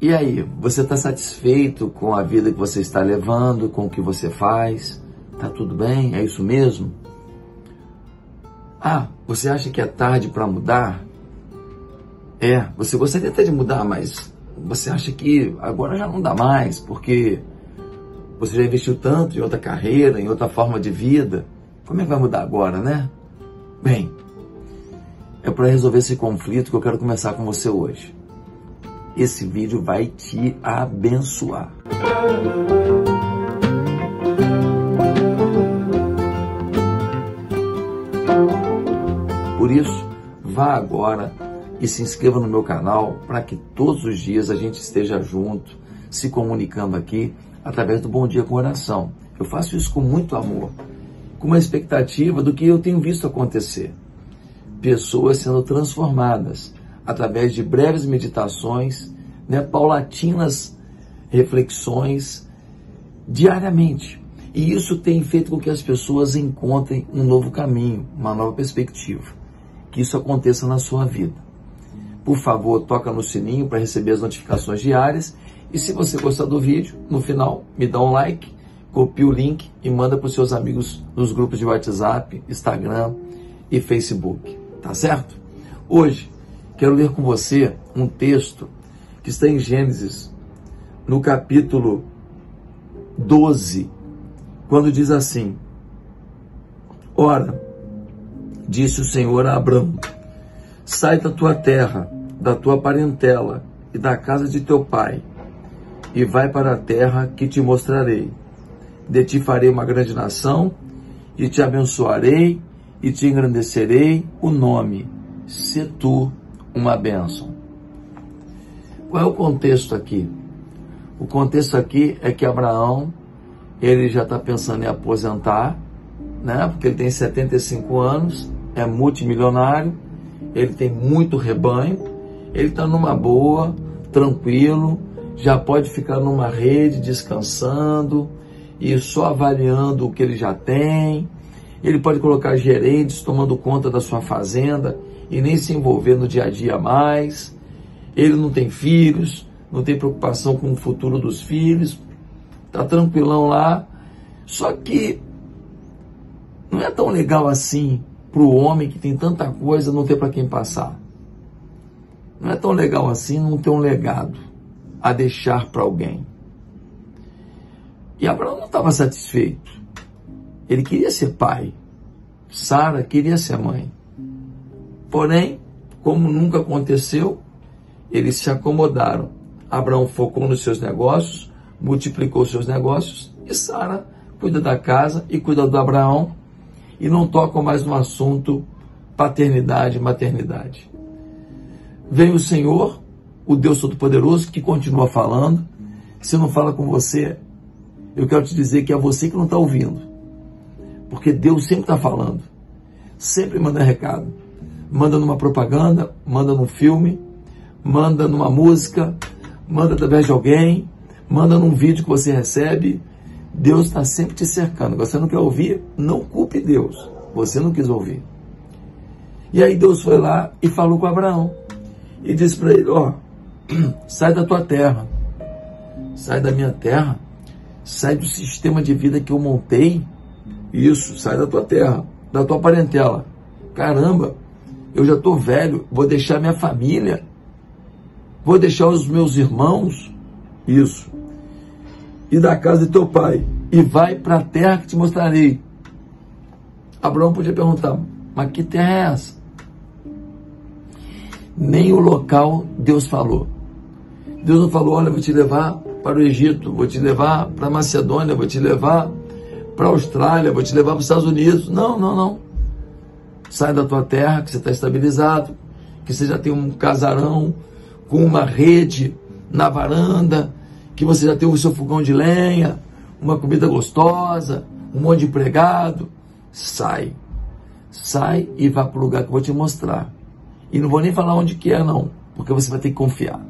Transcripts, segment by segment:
E aí, você está satisfeito com a vida que você está levando, com o que você faz? Tá tudo bem? É isso mesmo? Ah, você acha que é tarde para mudar? Você gostaria até de mudar, mas você acha que agora já não dá mais, porque você já investiu tanto em outra carreira, em outra forma de vida. Como é que vai mudar agora, né? Bem, é para resolver esse conflito que eu quero começar com você hoje. Esse vídeo vai te abençoar. Por isso, vá agora e se inscreva no meu canal para que todos os dias a gente esteja junto, se comunicando aqui através do Bom Dia com Oração. Eu faço isso com muito amor, com uma expectativa do que eu tenho visto acontecer. Pessoas sendo transformadas através de breves meditações, paulatinas reflexões diariamente. E isso tem feito com que as pessoas encontrem um novo caminho, uma nova perspectiva. Que isso aconteça na sua vida. Por favor, toca no sininho para receber as notificações diárias. E se você gostar do vídeo, no final, me dá um like, copia o link e manda para os seus amigos nos grupos de WhatsApp, Instagram e Facebook. Tá certo? Hoje, quero ler com você um texto que está em Gênesis, no capítulo 12, quando diz assim: Ora, disse o Senhor a Abrão, sai da tua terra, da tua parentela e da casa de teu pai, e vai para a terra que te mostrarei. De ti farei uma grande nação, e te abençoarei, e te engrandecerei o nome, se tu uma bênção. Qual é o contexto aqui? O contexto aqui é que Abraão, ele já está pensando em aposentar, porque ele tem 75 anos, é multimilionário, ele tem muito rebanho, ele está numa boa, tranquilo, já pode ficar numa rede descansando e só avaliando o que ele já tem. Ele pode colocar gerentes tomando conta da sua fazenda e nem se envolver no dia a dia mais. Ele não tem filhos, não tem preocupação com o futuro dos filhos, está tranquilão lá. Só que não é tão legal assim para o homem que tem tanta coisa não ter para quem passar. Não é tão legal assim não ter um legado a deixar para alguém. E Abraão não estava satisfeito. Ele queria ser pai. Sara queria ser mãe. Porém, como nunca aconteceu, eles se acomodaram. Abraão focou nos seus negócios, multiplicou seus negócios, e Sara cuida da casa e cuida do Abraão, e não tocam mais no assunto paternidade e maternidade. Vem o Senhor, o Deus Todo-Poderoso, que continua falando. Se não fala com você, eu quero te dizer que é você que não está ouvindo. Porque Deus sempre está falando. Sempre manda recado. Manda numa propaganda, manda num filme, manda numa música, manda através de alguém, manda num vídeo que você recebe. Deus está sempre te cercando. Você não quer ouvir? Não culpe Deus. Você não quis ouvir. E aí Deus foi lá e falou com Abraão. E disse para ele, sai da tua terra. Sai da minha terra. Sai do sistema de vida que eu montei. Isso, sai da tua terra, da tua parentela. Caramba, eu já estou velho, vou deixar minha família. Vou deixar os meus irmãos. Isso. E da casa de teu pai. E vai para a terra que te mostrarei. Abraão podia perguntar, mas que terra é essa? Nem o local Deus falou. Deus não falou, olha, vou te levar para o Egito, vou te levar para a Macedônia, vou te levar para a Austrália, vou te levar para os Estados Unidos. Não. Sai da tua terra, que você está estabilizado, que você já tem um casarão com uma rede na varanda, que você já tem o seu fogão de lenha, uma comida gostosa, um monte de empregado. Sai e vá para o lugar que eu vou te mostrar. E não vou nem falar onde que é, não, porque você vai ter que confiar.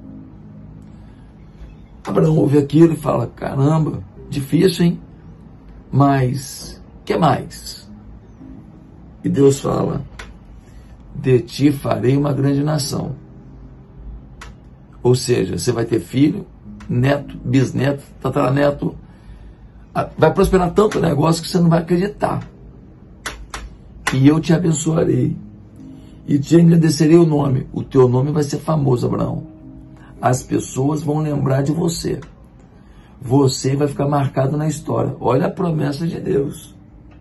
Abraão ouve aquilo e fala, caramba, difícil, hein? Mas, que mais? E Deus fala, de ti farei uma grande nação. Ou seja, você vai ter filho, neto, bisneto, tataraneto. Vai prosperar tanto o negócio que você não vai acreditar. E eu te abençoarei. E te engrandecerei o nome. O teu nome vai ser famoso, Abraão. As pessoas vão lembrar de você. Você vai ficar marcado na história. Olha a promessa de Deus.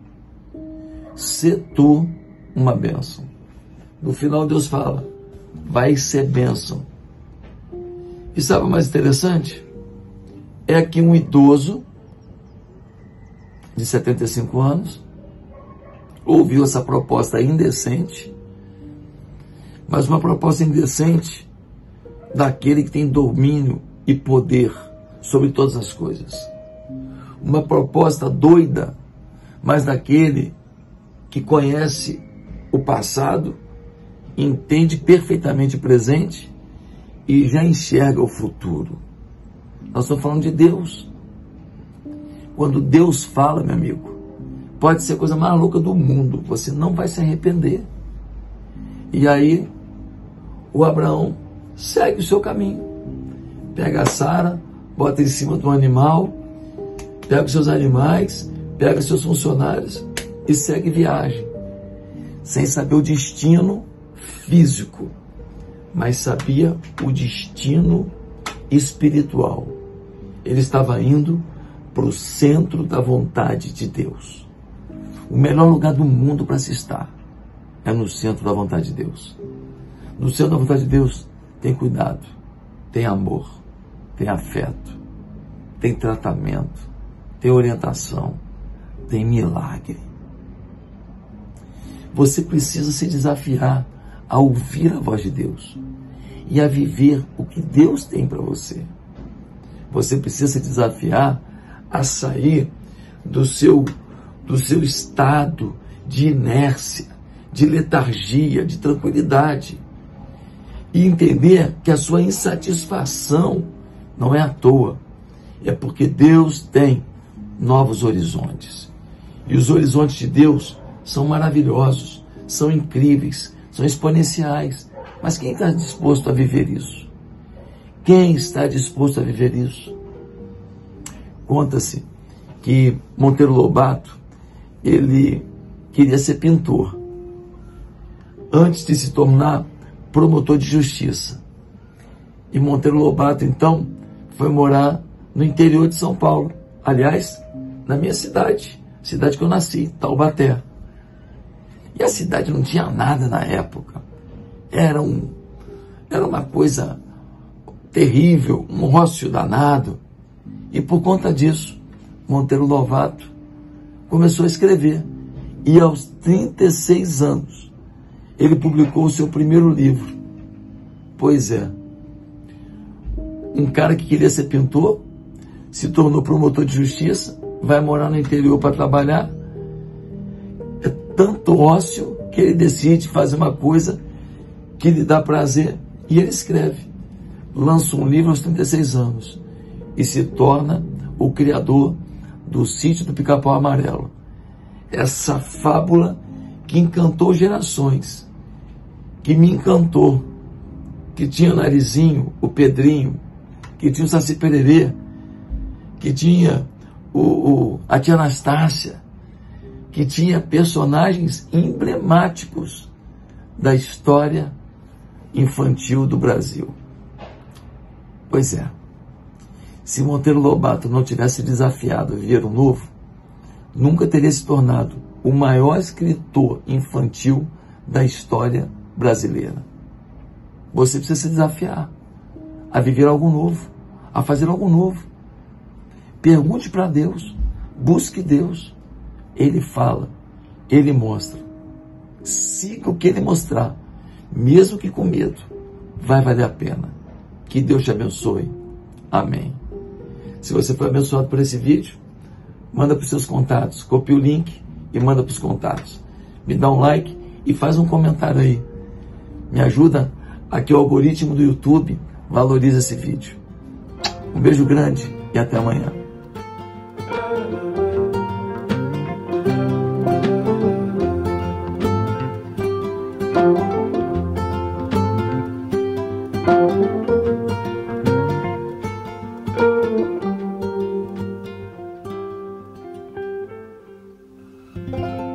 Se tu uma bênção. No final Deus fala, vai ser bênção. E sabe o mais interessante? É que um idoso de 75 anos ouviu essa proposta indecente, mas uma proposta indecente daquele que tem domínio e poder sobre todas as coisas. Uma proposta doida, mas daquele que conhece o passado, entende perfeitamente o presente e já enxerga o futuro. Nós estamos falando de Deus. Quando Deus fala, meu amigo, pode ser a coisa mais louca do mundo, você não vai se arrepender. E aí, o Abraão segue o seu caminho. Pega a Sara, bota em cima de um animal, pega os seus animais, pega os seus funcionários e segue viagem. Sem saber o destino físico, mas sabia o destino espiritual. Ele estava indo para o centro da vontade de Deus. O melhor lugar do mundo para se estar é no centro da vontade de Deus. No centro da vontade de Deus tem cuidado, tem amor, tem afeto, tem tratamento, tem orientação, tem milagre. Você precisa se desafiar a ouvir a voz de Deus e a viver o que Deus tem para você. Você precisa se desafiar a sair do seu estado de inércia, de letargia, de tranquilidade e entender que a sua insatisfação não é à toa, é porque Deus tem novos horizontes. E os horizontes de Deus são maravilhosos, são incríveis, são exponenciais. Mas quem está disposto a viver isso? Quem está disposto a viver isso? Conta-se que Monteiro Lobato, ele queria ser pintor, antes de se tornar promotor de justiça. E Monteiro Lobato, então, foi morar no interior de São Paulo. Aliás, na minha cidade que eu nasci, Taubaté. E a cidade não tinha nada na época. Era uma coisa terrível, um rócio danado. E por conta disso, Monteiro Lobato começou a escrever. E aos 36 anos, ele publicou o seu primeiro livro. Pois é, um cara que queria ser pintor, se tornou promotor de justiça, vai morar no interior para trabalhar. É tanto ócio que ele decide fazer uma coisa que lhe dá prazer. E ele escreve, lança um livro aos 36 anos e se torna o criador do Sítio do Pica-Pau Amarelo. Essa fábula que encantou gerações, que me encantou, que tinha o Narizinho, o Pedrinho, que tinha o Saci Pererê, que tinha a tia Anastácia, que tinha personagens emblemáticos da história infantil do Brasil. Pois é, se Monteiro Lobato não tivesse desafiado a viver o novo, nunca teria se tornado o maior escritor infantil da história brasileira. Você precisa se desafiar a viver algo novo, a fazer algo novo. Pergunte para Deus, busque Deus. Ele fala, Ele mostra. Siga o que Ele mostrar, mesmo que com medo, vai valer a pena. Que Deus te abençoe. Amém. Se você foi abençoado por esse vídeo, manda para os seus contatos, copia o link e manda para os contatos. Me dá um like e faz um comentário aí. Me ajuda a que o algoritmo do YouTube valorize esse vídeo. Um beijo grande e até amanhã. Música